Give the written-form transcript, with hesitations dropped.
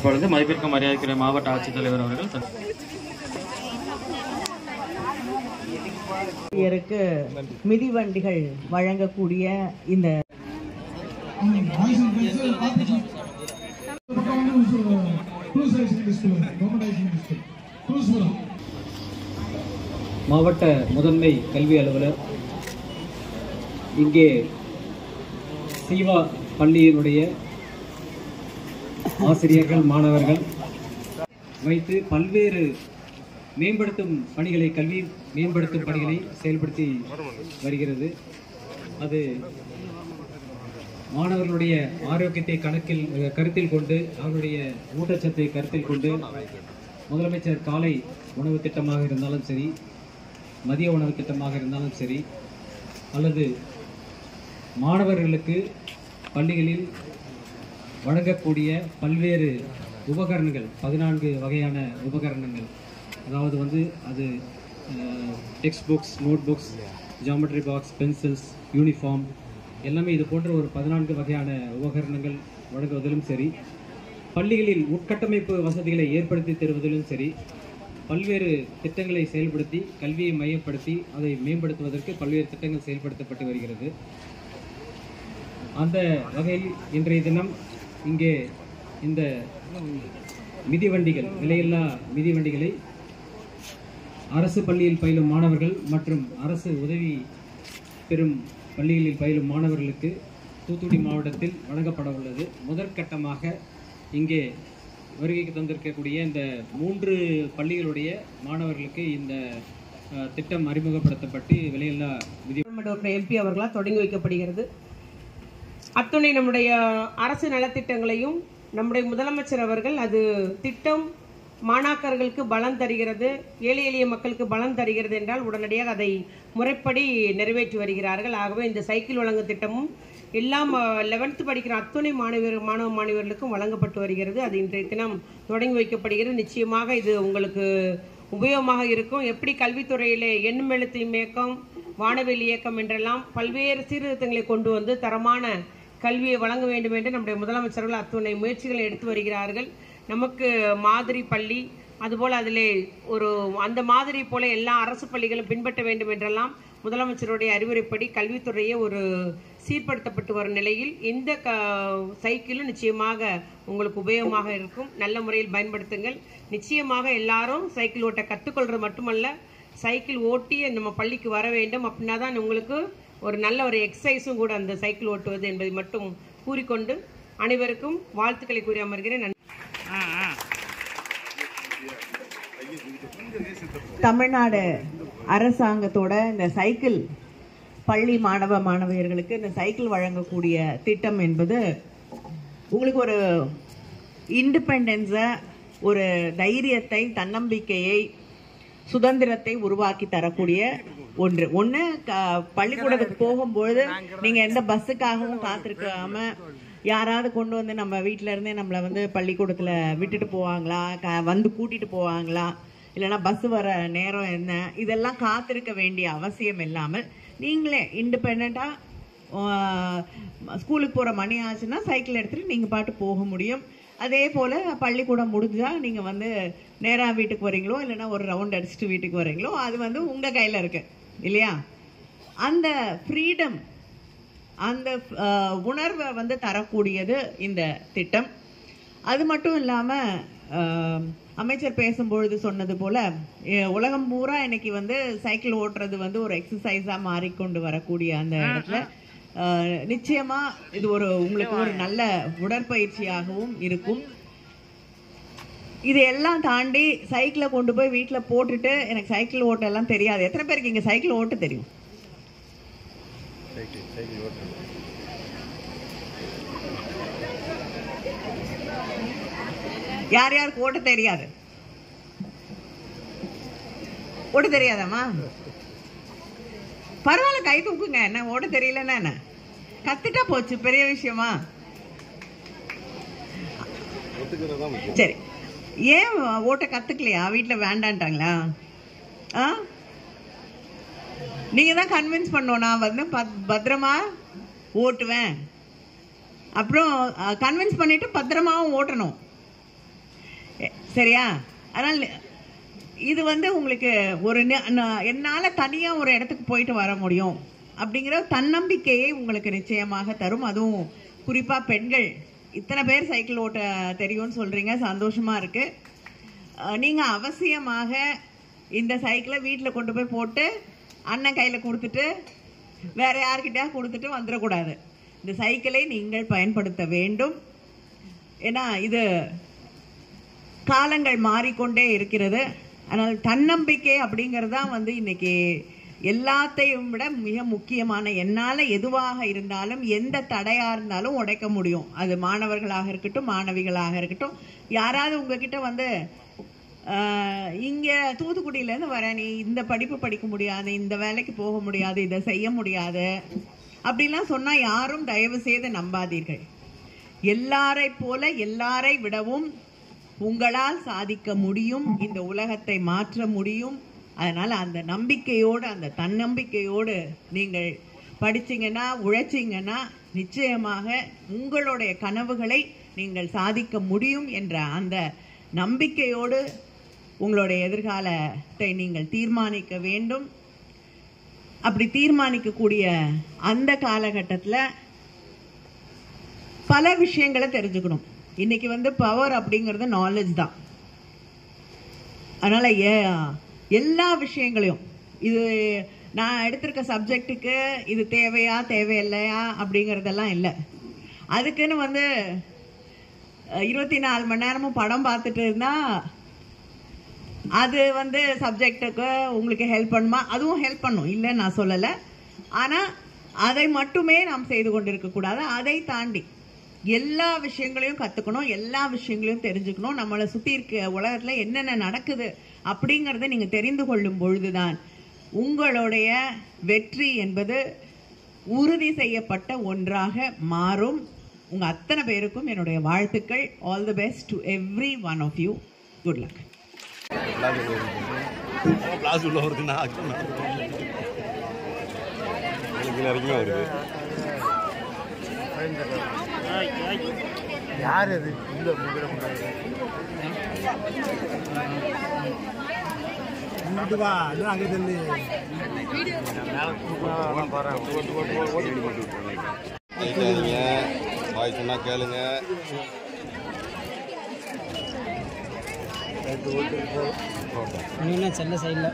இப்பொழுது மதிப்பிற்கு மரியாதைக்குரிய மாவட்ட ஆட்சித்தலைவர் அவர்கள் மிதிவண்டிகள் வழங்கக்கூடிய இந்த மாவட்ட முதன்மை கல்வி அலுவலர் இங்கே சீவா பள்ளியினுடைய ஆசிரியர்கள் மாணவர்கள் வைத்து பல்வேறு மேம்படுத்தும் பணிகளை கல்வி மேம்படுத்தும் பணிகளை செயல்படுத்தி வருகிறது. அது மாணவர்களுடைய ஆரோக்கியத்தை கருத்தில் கொண்டு அவருடைய ஊட்டச்சத்தை கருத்தில் கொண்டு முதலமைச்சர் காலை உணவு திட்டமாக இருந்தாலும் சரி, மதிய உணவு திட்டமாக இருந்தாலும் சரி, அல்லது மாணவர்களுக்கு பள்ளிகளில் வழங்கக்கூடிய பல்வேறு உபகரணங்கள் 14 வகையான உபகரணங்கள், அதாவது அது text books, note books, geometry box, pencils, uniform எல்லாமே இது போன்ற ஒரு 14 வகையான உபகரணங்கள் வழங்குவதிலும் சரி, பள்ளிகளில் உட்கட்டமைப்பு வசதிகளை ஏற்படுத்தி தருவதிலும் சரி, பல்வேறு திட்டங்களை செயல்படுத்தி கல்வியை மையப்படுத்தி அதை மேம்படுத்துவதற்கு பல்வேறு திட்டங்கள் செயல்படுத்தப்பட்டு வருகிறது. அந்த வகையில் இன்றைய தினம் இங்கே இந்த மிதிவண்டிகள், விலையில்லா மிதிவண்டிகளை அரசு பள்ளியில் பயிலும் மாணவர்கள் மற்றும் அரசு உதவி பெறும் பள்ளிகளில் பயிலும் மாணவர்களுக்கு தூத்துக்குடி மாவட்டத்தில் வழங்கப்பட உள்ளது. முதற்கட்டமாக இங்கே வருகைக்கு தந்திருக்கக்கூடிய இந்த 3 பள்ளிகளுடைய மாணவர்களுக்கு இந்த திட்டம் அறிமுகப்படுத்தப்பட்டு விலையில்லா எம்பி அவர்களால் தொடங்கி வைக்கப்படுகிறது. அத்துணை நம்முடைய அரசு நலத்திட்டங்களையும் நம்முடைய முதலமைச்சர் அவர்கள் அது திட்டம் மாணாக்கர்களுக்கு பலம் தருகிறது, ஏழை எளிய மக்களுக்கு பலம் தருகிறது என்றால் உடனடியாக அதை முறைப்படி நிறைவேற்றி வருகிறார்கள். ஆகவே இந்த சைக்கிள் வழங்கும் திட்டமும் எல்லாம் 11th படிக்கிற அத்துணை மாணவ மாணவர்களுக்கும் வழங்கப்பட்டு வருகிறது. அது இன்றைய தினம் தொடங்கி வைக்கப்படுகிறது. நிச்சயமாக இது உங்களுக்கு உபயோகமாக இருக்கும். எப்படி கல்வித்துறையிலே எண்ணும் எழுத்து இயக்கம், வானவெளி இயக்கம் என்றெல்லாம் பல்வேறு சீர்திருத்தங்களை கொண்டு வந்து தரமான கல்வியை வழங்க வேண்டும் என்று நம்முடைய முதலமைச்சர்கள் அத்துணை முயற்சிகளை எடுத்து வருகிறார்கள். நமக்கு மாதிரி பள்ளி, அதுபோல் அதிலே அந்த மாதிரி போல எல்லா அரசு பள்ளிகளும் பின்பற்ற வேண்டும் என்றெல்லாம் முதலமைச்சருடைய அறிவுரைப்படி கல்வித்துறையே ஒரு சீர்படுத்தப்பட்டு வரும் நிலையில் இந்த சைக்கிளும் நிச்சயமாக உங்களுக்கு உபயோகமாக இருக்கும். நல்ல முறையில் பயன்படுத்துங்கள். நிச்சயமாக எல்லாரும் சைக்கிள் ஓட்ட கற்றுக்கொள்றது மட்டுமல்ல, சைக்கிள் ஓட்டி நம்ம பள்ளிக்கு வர வேண்டும். அப்படின்னா தான் உங்களுக்கு ஒரு நல்ல ஒரு எக்ஸசைஸும் கூட அந்த சைக்கிள் ஓட்டுவது என்பதை மட்டும் கூறிக்கொண்டு அனைவருக்கும் வாழ்த்துக்களை கூறி அமர்கிறேன். தமிழ்நாடு அரசாங்கத்தோட இந்த சைக்கிள் பள்ளி மாணவ மாணவியர்களுக்கு இந்த சைக்கிள் வழங்கக்கூடிய திட்டம் என்பது உங்களுக்கு ஒரு இண்டிபெண்டன்ஸை, ஒரு தைரியத்தை, தன்னம்பிக்கையை, சுதந்திரத்தை உருவாக்கி தரக்கூடிய ஒன்று. பள்ளிக்கூடத்துக்கு போகும்பொழுது நீங்க எந்த பஸ்ஸுக்காகவும் காத்திருக்காம யாராவது கொண்டு வந்து நம்ம வீட்டில இருந்தே நம்மளை பள்ளிக்கூடத்துல விட்டுட்டு போவாங்களா, வந்து கூட்டிட்டு போவாங்களா, இல்லைன்னா பஸ் வர நேரம் என்ன, இதெல்லாம் காத்திருக்க வேண்டிய அவசியம் இல்லாமல் நீங்களே இண்டிபெண்டா ஸ்கூலுக்கு போற மணி ஆச்சுன்னா சைக்கிள் எடுத்துட்டு நீங்க பாட்டு போக முடியும். அதே போல பள்ளிக்கூடம் முடிஞ்சா நீங்க நேரா வீட்டுக்கு வரீங்களோ இல்லைன்னா ஒரு ரவுண்ட் அடிச்சுட்டு வீட்டுக்கு வரீங்களோ, அது உங்க கையில இருக்கு இல்லையா? அந்த ஃப்ரீடம், அந்த உணர்வை தரக்கூடியது இந்த திட்டம். அது மட்டும் இல்லாம அமைச்சர் பேசும்பொழுது சொன்னது போல உலகம் பூரா இன்னைக்கு சைக்கிள் ஓட்டுறது ஒரு எக்ஸசைஸா மாறிக்கொண்டு வரக்கூடிய அந்த இடத்துல நிச்சயமா இது உங்களுக்கு ஒரு நல்ல உடற்பயிற்சியாகவும் இருக்கும். இதையெல்லாம் தாண்டி சைக்கிளை கொண்டு போய் வீட்டுல போட்டுட்டு எனக்கு சைக்கிள் ஓட்ட எல்லாம் தெரியாது. எத்தனை பேருக்கு இங்க சைக்கிள் ஓட்ட தெரியும்? யார் யாருக்கு ஓட்ட தெரியாது? ஓட்ட தெரியாதாமா? பரவாயில்ல, கை தூக்குங்க. என்ன ஓட்ட தெரியலன்னா என்ன, கத்துட்டா போச்சு, பெரிய விஷயமா? சரி, ஏன் ஓட்ட கத்துக்கலையா? வீட்டுல வேண்டான்ட்டாங்களா? நீங்க தான் கன்வின்ஸ் பண்ணோம், நான் பத்திரமா ஓட்டுவேன். அப்புறம் கன்வின்ஸ் பண்ணிட்டு பத்திரமாவும் ஓட்டணும். சரியா? அதனால் இது வந்து உங்களுக்கு ஒரு என்னால் தனியாக ஒரு இடத்துக்கு போயிட்டு வர முடியும் அப்படிங்கிற தன்னம்பிக்கையை உங்களுக்கு நிச்சயமாக தரும். அதுவும் குறிப்பாக பெண்கள் இத்தனை பேர் சைக்கிள் ஓட்ட தெரியும்னு சொல்கிறீங்க, சந்தோஷமாக இருக்குது. நீங்கள் அவசியமாக இந்த சைக்கிளை வீட்டில் கொண்டு போய் போட்டு அண்ணன் கையில் கொடுத்துட்டு வேற யார்கிட்டயா கொடுத்துட்டு வந்துடக்கூடாது. இந்த சைக்கிளை நீங்கள் பயன்படுத்த வேண்டும். ஏன்னா இது காலங்கள் மாறிக்கொண்டே இருக்கிறது. ஆனால் தன்னம்பிக்கை அப்படிங்கிறது தான் வந்து இன்னைக்கு எல்லாத்தையும் விட மிக முக்கியமான. என்னால் எதுவாக இருந்தாலும் எந்த தடையாக இருந்தாலும் உடைக்க முடியும். அது மாணவர்களாக இருக்கட்டும், மாணவிகளாக இருக்கட்டும். யாராவது உங்ககிட்ட வந்து இங்கே தூத்துக்குடியிலேருந்து வர, நீ இந்த படிப்பு படிக்க முடியாது, இந்த வேலைக்கு போக முடியாது, இதை செய்ய முடியாது அப்படிலாம் சொன்னால் யாரும் தயவு செய்து நம்பாதீர்கள். எல்லாரை போல எல்லாரை விடவும் உங்களால் சாதிக்க முடியும், இந்த உலகத்தை மாற்ற முடியும். அதனால் அந்த நம்பிக்கையோடு, அந்த தன்னம்பிக்கையோடு நீங்கள் படிச்சிங்கன்னா, உழைச்சிங்கன்னா நிச்சயமாக உங்களுடைய கனவுகளை நீங்கள் சாதிக்க முடியும் என்ற அந்த நம்பிக்கையோடு உங்களுடைய எதிர்காலத்தை நீங்கள் தீர்மானிக்க வேண்டும். அப்படி தீர்மானிக்கக்கூடிய அந்த காலகட்டத்தில் பல விஷயங்களை தெரிஞ்சுக்கணும். இன்னைக்கு வந்து பவர் அப்படிங்கிறது நாலேஜ் தான். அதனால எல்லா விஷயங்களையும், இது நான் எடுத்திருக்க சப்ஜெக்டுக்கு இது தேவையா தேவையில்லையா அப்படிங்கிறதெல்லாம் இல்லை. அதுக்குன்னு வந்து 24 மணி நேரமும் படம் பார்த்துட்டு இருந்தா அது வந்து சப்ஜெக்டுக்கு உங்களுக்கு ஹெல்ப் பண்ணுமா? அதுவும் ஹெல்ப் பண்ணும், இல்லைன்னு நான் சொல்லலை. ஆனால் அதை மட்டுமே நாம் செய்து கொண்டிருக்க கூடாது. அதை தாண்டி எல்லா விஷயங்களையும் கற்றுக்கணும், எல்லா விஷயங்களையும் தெரிஞ்சுக்கணும். நம்மளை சுற்றி இருக்க உலகத்தில் என்னென்ன நடக்குது அப்படிங்கிறத நீங்கள் தெரிந்து கொள்ளும் பொழுதுதான் உங்களுடைய வெற்றி என்பது உறுதி செய்யப்பட்ட ஒன்றாக மாறும். உங்கள் அத்தனை பேருக்கும் என்னுடைய வாழ்த்துக்கள். All the best to every one of you. Good luck. யார் அது? இங்கிட்டு வா, அது அங்கே தள்ளி வாய் சொன்னா கேளுங்க. செல்ல சைடில்